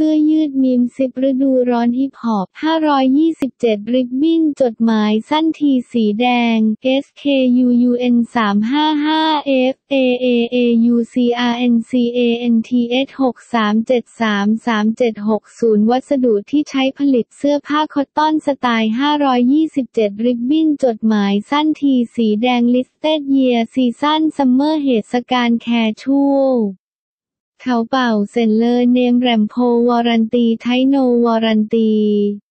สื้อยืดมีม10ฤดูร้อนฮิปฮอป527ริบบิ้นจดหมายสั้นทีสีแดง SKUUN 355 FAAAUCRNCANTS 63733760วัสดุที่ใช้ผลิตเสื้อผ้าคอตตอนสไตล์527ริบบิ้นจดหมายสั้นทีสีแดง Listed Year Season Summer เหตุการณ์แคชูเขาเป่าเซนเลอร์เนมแรมโพวอรันตีไทโนวอรันตี